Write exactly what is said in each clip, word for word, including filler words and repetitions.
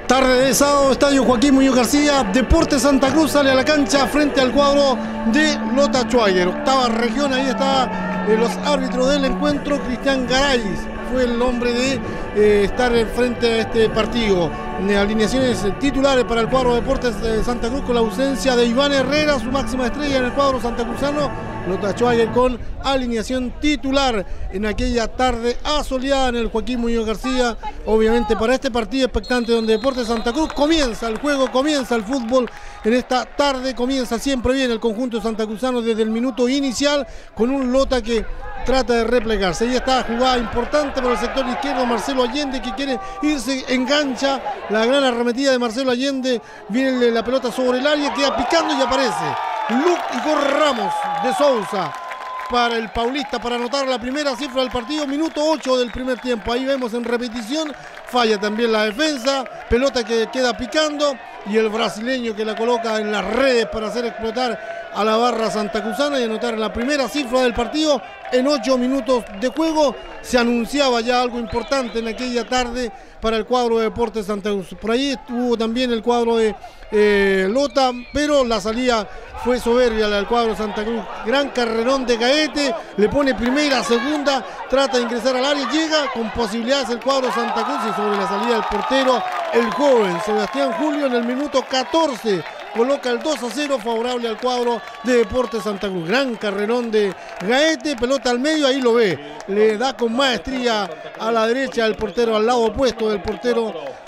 Tarde de sábado, Estadio Joaquín Muñoz García, Deportes Santa Cruz sale a la cancha frente al cuadro de Lota Schwager. Octava región, ahí está eh, los árbitros del encuentro. Cristian Garay fue el hombre de eh, estar frente a este partido. De alineaciones titulares para el cuadro de Deportes de Santa Cruz, con la ausencia de Iván Herrera, su máxima estrella en el cuadro santacruzano. Lota Schwager con alineación titular en aquella tarde asoleada en el Joaquín Muñoz García. Obviamente para este partido expectante donde Deportes Santa Cruz comienza el juego, comienza el fútbol en esta tarde, comienza siempre bien el conjunto santacruzano desde el minuto inicial, con un Lota que trata de replegarse. Ahí está jugada importante por el sector izquierdo, Marcelo Allende, que quiere irse, engancha la gran arremetida de Marcelo Allende, viene la pelota sobre el área, queda picando y aparece Luke Igor Ramos de Sousa para el paulista para anotar la primera cifra del partido, minuto ocho del primer tiempo. Ahí vemos en repetición, falla también la defensa, pelota que queda picando y el brasileño que la coloca en las redes para hacer explotar a la barra santacruzana y anotar la primera cifra del partido en ocho minutos de juego. Se anunciaba ya algo importante en aquella tarde para el cuadro de Deportes Santa Cruz. Por ahí estuvo también el cuadro de eh, Lota, pero la salida fue soberbia la del cuadro Santa Cruz. Gran carrerón de Gaete, le pone primera, segunda, trata de ingresar al área, llega con posibilidades el cuadro Santa Cruz y sobre la salida del portero, el joven Sebastián Julio en el minuto catorce. Coloca el dos a cero favorable al cuadro de Deportes Santa Cruz. Gran carrerón de Gaete, pelota al medio, ahí lo ve. Le da con maestría a la derecha el portero, al lado opuesto del portero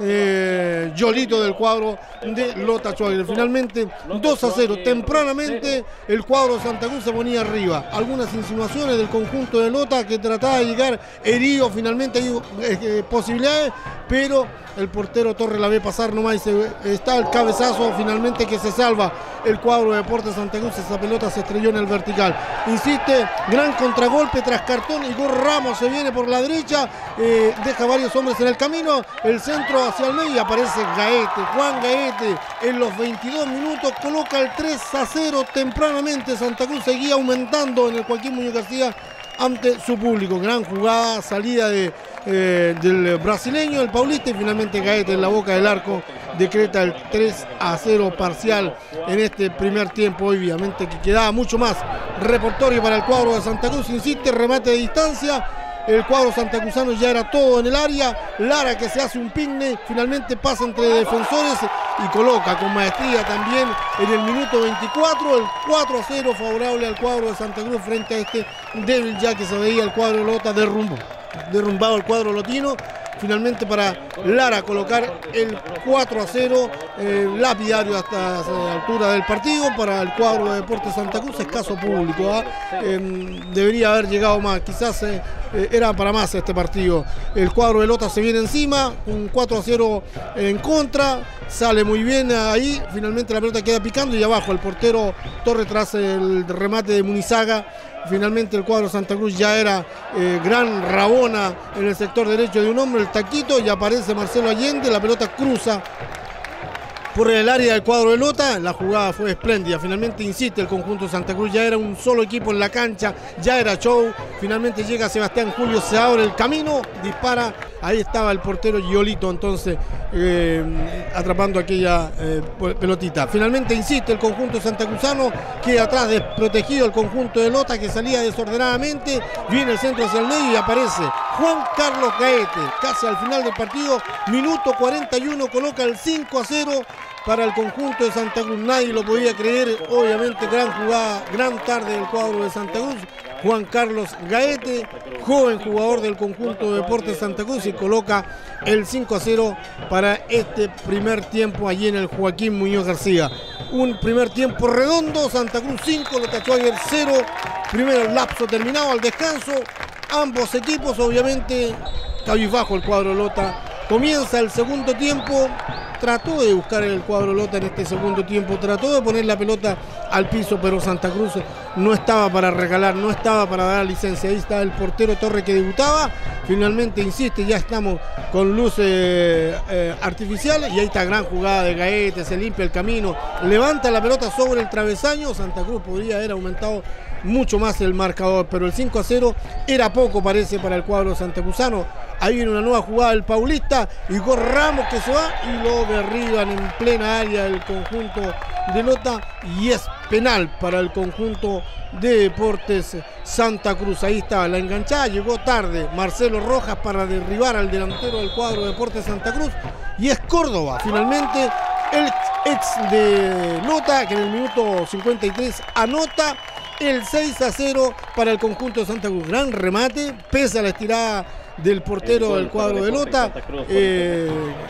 eh, Yolito del cuadro de Lota Schwager. Finalmente dos a cero. Tempranamente el cuadro de Santa Cruz se ponía arriba. Algunas insinuaciones del conjunto de Lota que trataba de llegar herido. Finalmente hay eh, posibilidades, pero el portero Torres la ve pasar nomás y se, está el cabezazo finalmente que se salva el cuadro de Deportes Santa Cruz. Esa pelota se estrelló en el vertical. Insiste, gran contragolpe tras cartón. Igor Ramos se viene por la derecha, eh, deja varios hombres en el camino, el centro hacia el medio y aparece Gaete. Juan Gaete en los veintidós minutos coloca el tres a cero tempranamente. Santa Cruz seguía aumentando en el Joaquín Muñoz García ante su público. Gran jugada, salida de, eh, del brasileño, el paulista, y finalmente Gaete en la boca del arco decreta el tres a cero parcial en este primer tiempo. Obviamente que quedaba mucho más repertorio para el cuadro de Santa Cruz. Insiste, remate de distancia. El cuadro santacruzano ya era todo en el área. Lara que se hace un pigne, finalmente pasa entre defensores y coloca con maestría también en el minuto veinticuatro el cuatro a cero favorable al cuadro de Santa Cruz frente a este débil ya que se veía el cuadro Lota derrumbó, derrumbado el cuadro lotino. Finalmente para Lara colocar el cuatro a cero, eh, lapidario hasta la altura del partido para el cuadro de Deportes Santa Cruz. Escaso público, ¿eh? Eh, debería haber llegado más, quizás eh, eh, era para más este partido. El cuadro de Lota se viene encima, un cuatro a cero en contra, sale muy bien ahí, finalmente la pelota queda picando y abajo el portero Torres tras el remate de Munizaga. Finalmente el cuadro Santa Cruz ya era eh, gran rabona en el sector derecho de un hombre, el taquito, y aparece Marcelo Allende, la pelota cruza por el área del cuadro de Lota. La jugada fue espléndida, finalmente insiste el conjunto de Santa Cruz, ya era un solo equipo en la cancha, ya era show. Finalmente llega Sebastián Julio, se abre el camino, dispara, ahí estaba el portero Yolito entonces eh, atrapando aquella eh, pelotita. Finalmente insiste el conjunto santacruzano, queda atrás desprotegido el conjunto de Lota que salía desordenadamente, viene el centro hacia el medio y aparece Juan Carlos Gaete, casi al final del partido, minuto cuarenta y uno, coloca el cinco a cero para el conjunto de Santa Cruz. Nadie lo podía creer, obviamente gran jugada, gran tarde del cuadro de Santa Cruz. Juan Carlos Gaete, joven jugador del conjunto de Deportes Santa Cruz, y coloca el cinco a cero para este primer tiempo allí en el Joaquín Muñoz García. Un primer tiempo redondo, Santa Cruz cinco, Lota Schwager cero, primer lapso terminado al descanso. Ambos equipos obviamente cabizbajo el cuadro Lota. Comienza el segundo tiempo, trató de buscar el cuadro Lota en este segundo tiempo, trató de poner la pelota al piso, pero Santa Cruz no estaba para regalar, no estaba para dar licencia. Ahí está el portero Torre que debutaba, finalmente insiste, ya estamos con luz eh, eh, artificial, y ahí está gran jugada de Gaete, se limpia el camino, levanta la pelota sobre el travesaño. Santa Cruz podría haber aumentado mucho más el marcador, pero el cinco a cero era poco, parece, para el cuadro santacruzano. Ahí viene una nueva jugada del Paulista, Igor Ramos que se va y lo derriban en plena área el conjunto de Lota y es penal para el conjunto de Deportes Santa Cruz. Ahí está la enganchada, llegó tarde Marcelo Rojas para derribar al delantero del cuadro de Deportes Santa Cruz y es Córdoba finalmente el ex de Lota, que en el minuto cincuenta y tres anota el seis a cero para el conjunto de Santa Cruz. Gran remate, pese a la estirada del portero del cuadro de Lota. Eh,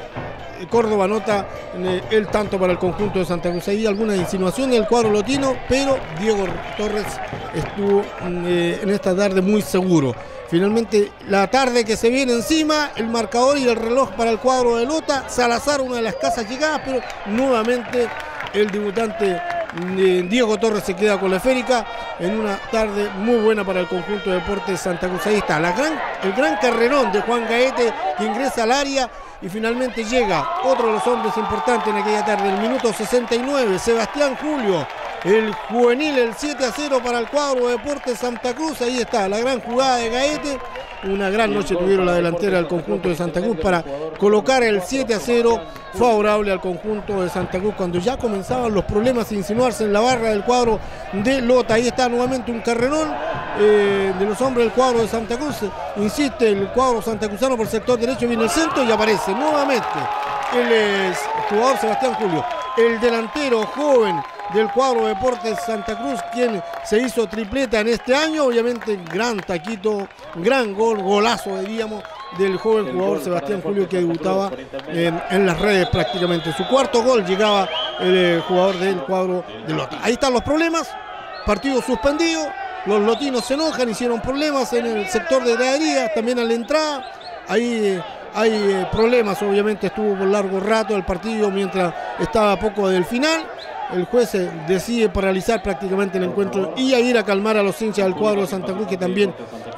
Córdoba anota el tanto para el conjunto de Santa Cruz. Hay alguna insinuación del cuadro lotino, pero Diego Torres estuvo eh, en esta tarde muy seguro. Finalmente la tarde que se viene encima, el marcador y el reloj para el cuadro de Lota. Salazar, una de las casas llegadas, pero nuevamente el debutante eh, Diego Torres se queda con la esférica en una tarde muy buena para el conjunto de Deportes Santa Cruz. Ahí está la gran, el gran carrerón de Juan Gaete, que ingresa al área y finalmente llega otro de los hombres importantes en aquella tarde, el minuto sesenta y nueve, Sebastián Julio, el juvenil, el siete a cero para el cuadro de Deportes Santa Cruz. Ahí está la gran jugada de Gaete. Una gran noche tuvieron la delantera del conjunto de Santa Cruz para colocar el siete a cero favorable al conjunto de Santa Cruz cuando ya comenzaban los problemas a insinuarse en la barra del cuadro de Lota. Ahí está nuevamente un carrerón eh, de los hombres del cuadro de Santa Cruz. Insiste el cuadro santacruzano por el sector derecho, viene el centro y aparece nuevamente el, el jugador Sebastián Julio, el delantero joven del cuadro de Deportes Santa Cruz, quien se hizo tripleta en este año. Obviamente gran taquito, gran gol, golazo diríamos del joven jugador Sebastián Julio, que debutaba en, en las redes prácticamente. Su cuarto gol llegaba el eh, jugador del cuadro de Lota. Ahí están los problemas, partido suspendido, los lotinos se enojan, hicieron problemas en el sector de gradería, también a la entrada. Ahí eh, hay eh, problemas, obviamente estuvo por largo rato el partido mientras estaba a poco del final. El juez decide paralizar prácticamente el encuentro y a ir a calmar a los hinchas del cuadro de Santa Cruz, que también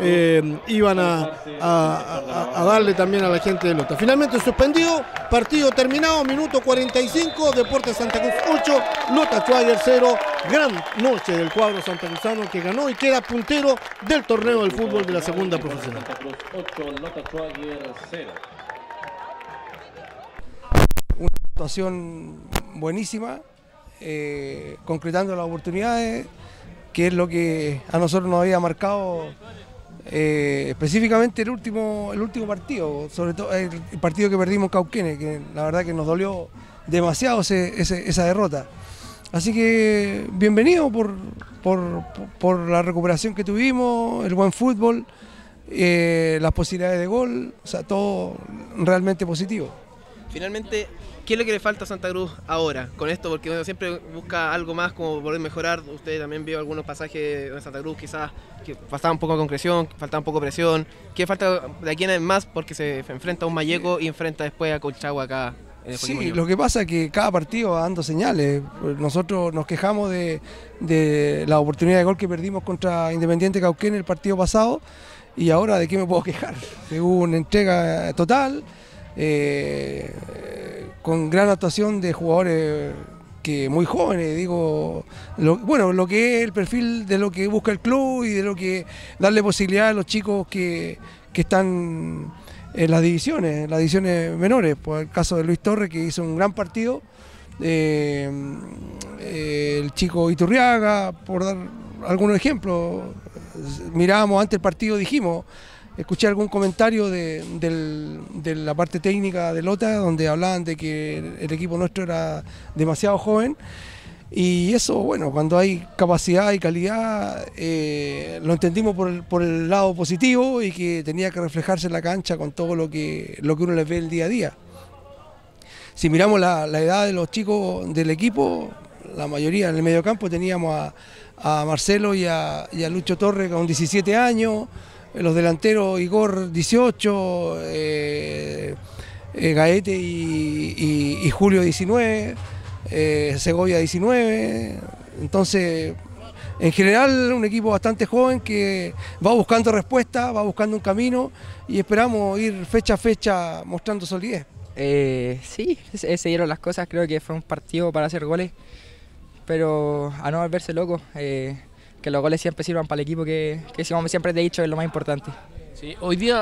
eh, iban a, a, a, a darle también a la gente de Lota. Finalmente suspendido, partido terminado, minuto cuarenta y cinco, Deportes Santa Cruz ocho, Lota Schwager cero. Gran noche del cuadro santacruzano, que ganó y queda puntero del torneo del fútbol de la segunda profesional. Una situación buenísima. Eh, concretando las oportunidades, que es lo que a nosotros nos había marcado eh, específicamente el último, el último partido, sobre todo el, el partido que perdimos en Cauquenes, que la verdad que nos dolió demasiado ese, ese, esa derrota. Así que bienvenido por, por, por la recuperación que tuvimos, el buen fútbol, eh, las posibilidades de gol, o sea, todo realmente positivo. Finalmente, ¿qué es lo que le falta a Santa Cruz ahora con esto? Porque uno siempre busca algo más como poder mejorar. Usted también vio algunos pasajes de Santa Cruz quizás que faltaba un poco de concreción, faltaba un poco de presión. ¿Qué falta de aquí en más? Porque se enfrenta a un Malleco y enfrenta después a Colchagua acá. Sí, lo que pasa es que cada partido va dando señales. Nosotros nos quejamos de, de la oportunidad de gol que perdimos contra Independiente Cauquenes el partido pasado, y ahora ¿de qué me puedo quejar? De una entrega total, eh, con gran actuación de jugadores que muy jóvenes, digo, lo, bueno, lo que es el perfil de lo que busca el club y de lo que darle posibilidad a los chicos que, que están en las divisiones, en las divisiones menores. Por el caso de Luis Torres, que hizo un gran partido, eh, eh, el chico Iturriaga, por dar algunos ejemplos. Mirábamos antes el partido, dijimos, escuché algún comentario de, del, de la parte técnica de Lota, donde hablaban de que el, el equipo nuestro era demasiado joven. Y eso, bueno, cuando hay capacidad y calidad, eh, lo entendimos por el, por el lado positivo, y que tenía que reflejarse en la cancha con todo lo que, lo que uno les ve el día a día. Si miramos la, la edad de los chicos del equipo, la mayoría en el mediocampo teníamos a, a Marcelo y a, y a Lucho Torres con diecisiete años, los delanteros Igor dieciocho, eh, eh, Gaete y, y, y Julio diecinueve, eh, Segovia diecinueve. Entonces, en general, un equipo bastante joven que va buscando respuestas, va buscando un camino, y esperamos ir fecha a fecha mostrando solidez. Eh, sí, se dieron las cosas, creo que fue un partido para hacer goles, pero a no volverse loco. Eh, que los goles siempre sirvan para el equipo, que, que como siempre te he dicho, es lo más importante. Sí, hoy día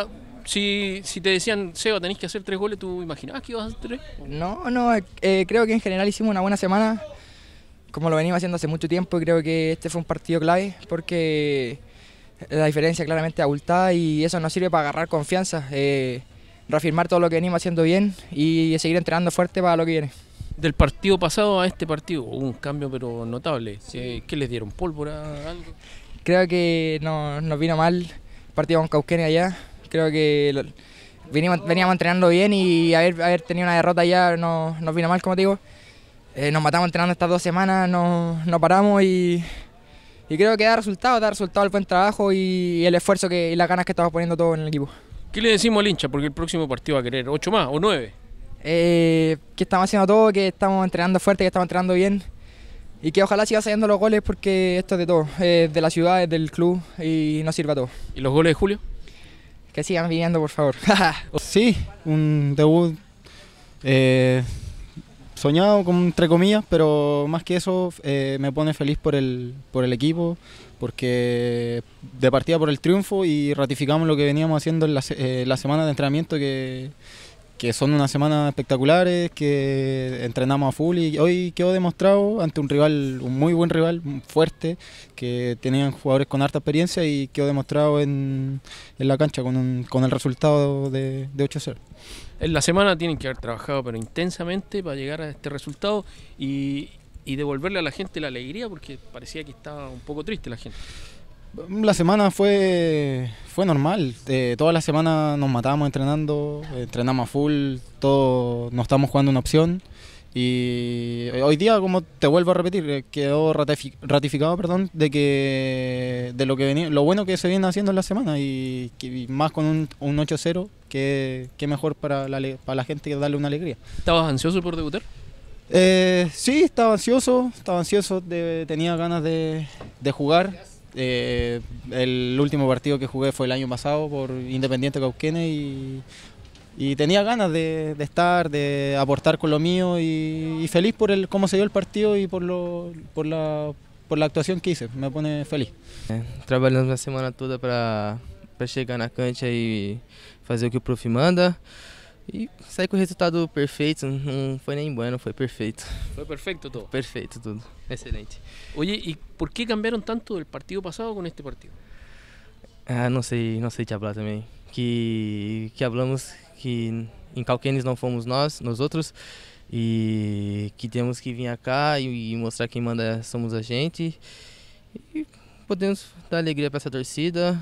Si, si te decían, Seba, tenés que hacer tres goles, ¿tú imaginabas que ibas a hacer tres? No, no, eh, creo que en general hicimos una buena semana, como lo venimos haciendo hace mucho tiempo, y creo que este fue un partido clave porque la diferencia claramente abultada y eso nos sirve para agarrar confianza, eh, reafirmar todo lo que venimos haciendo bien y seguir entrenando fuerte para lo que viene. Del partido pasado a este partido hubo un cambio pero notable. ¿Qué, qué les dieron? ¿Pólvora? ¿Algo? Creo que no, nos vino mal el partido con Cauquenes allá. Creo que lo, venimos, veníamos entrenando bien y haber, haber tenido una derrota allá no, nos vino mal, como te digo. Eh, nos matamos entrenando estas dos semanas, no, no paramos y, y creo que da resultado, da resultado el buen trabajo y el esfuerzo que, y las ganas que estamos poniendo todos en el equipo. ¿Qué le decimos al hincha? Porque el próximo partido va a querer ocho más o nueve. Eh, que estamos haciendo todo, que estamos entrenando fuerte, que estamos entrenando bien y que ojalá siga saliendo los goles porque esto es de todo, es de la ciudad, es del club y nos sirva a todo. ¿Y los goles de Julio? Que sigan viniendo, por favor. Sí, un debut eh, soñado, como entre comillas, pero más que eso eh, me pone feliz por el, por el equipo, porque de partida por el triunfo y ratificamos lo que veníamos haciendo en la, eh, la semana de entrenamiento, que, que son unas semanas espectaculares, que entrenamos a full y hoy quedó demostrado ante un rival, un muy buen rival, fuerte, que tenían jugadores con harta experiencia y quedó demostrado en, en la cancha con, un, con el resultado de, de ocho cero. En la semana tienen que haber trabajado pero intensamente para llegar a este resultado y, y devolverle a la gente la alegría porque parecía que estaba un poco triste la gente. La semana fue, fue normal, eh, toda la semana nos matábamos entrenando, entrenamos a full, todo, no estamos jugando una opción y hoy día, como te vuelvo a repetir, quedó ratificado perdón, de que de lo que venía, lo bueno que se viene haciendo en la semana y, y más con un, un ocho cero, que, que mejor para la, para la gente que darle una alegría. ¿Estabas ansioso por debutar? Eh, sí, estaba ansioso, estaba ansioso, de, tenía ganas de, de jugar. Eh, el último partido que jugué fue el año pasado por Independiente Cauquenes y, y tenía ganas de, de estar, de aportar con lo mío y, y feliz por el cómo se dio el partido y por, lo, por, la, por la actuación que hice, me pone feliz. É, trabalhamos a semana toda para chegar na cancha e fazer o que o prof manda. E sair com o resultado perfeito, não foi nem bueno, foi perfeito. Fue perfecto todo. Perfeito tudo, excelente. Oye, ¿y por qué cambiaron tanto del partido pasado con este partido? Ah, não sei, não sei te falar também. Que, que falamos que em Cauquenes não fomos nós, nós outros, e que temos que vir cá e, e mostrar quem manda somos a gente. E podemos dar alegria para essa torcida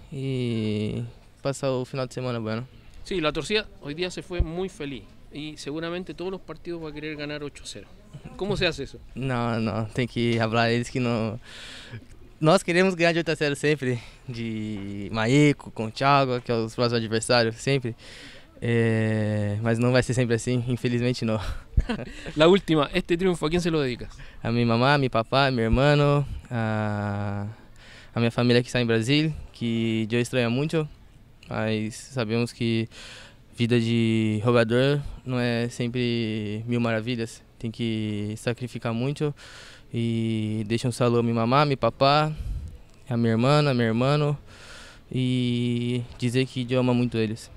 e passar o final de semana bueno. Sí, la torcida hoy día se fue muy feliz y seguramente todos los partidos va a querer ganar ocho cero. ¿Cómo se hace eso? Não, não, tem que falar a eles que não... Nós queremos ganhar de oito a zero sempre, de Maico, com o Thiago, que é os próximos adversários, sempre. É... Mas não vai ser sempre assim, infelizmente não. La última, este triunfo, ¿a quién se lo dedica? A minha mamá, meu papá, meu irmão, a... a minha família que está em Brasil, que eu estranho muito. Mas sabemos que vida de jogador não é sempre mil maravilhas, tem que sacrificar muito e deixa um saludo a minha mamá, meu papá, a minha irmã, a meu irmão e dizer que eu amo muito eles.